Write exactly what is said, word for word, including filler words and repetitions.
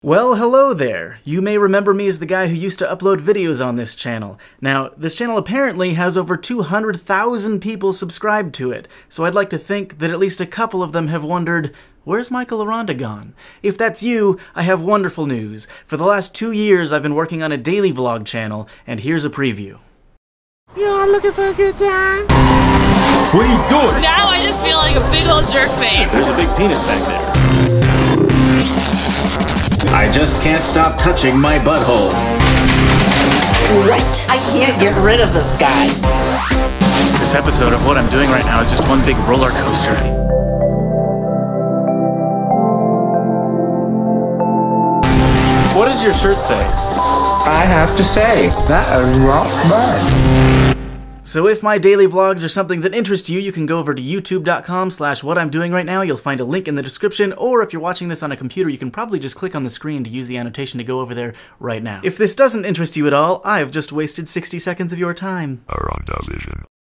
Well, hello there! You may remember me as the guy who used to upload videos on this channel. Now, this channel apparently has over two hundred thousand people subscribed to it, so I'd like to think that at least a couple of them have wondered, where's Michael Aranda gone? If that's you, I have wonderful news. For the last two years, I've been working on a daily vlog channel, and here's a preview. You all looking for a good time? What are you doing? Now I just feel like a big old jerk face. There's a big penis back there. I just can't stop touching my butthole. What? I can't get rid of this guy. This episode of what I'm doing right now is just one big roller coaster. What does your shirt say? I have to say, that is not bad. So if my daily vlogs are something that interests you, you can go over to youtube dot com slash what I'm doing right now. You'll find a link in the description, or if you're watching this on a computer, you can probably just click on the screen to use the annotation to go over there right now. If this doesn't interest you at all, I've just wasted sixty seconds of your time. Aranda Vision.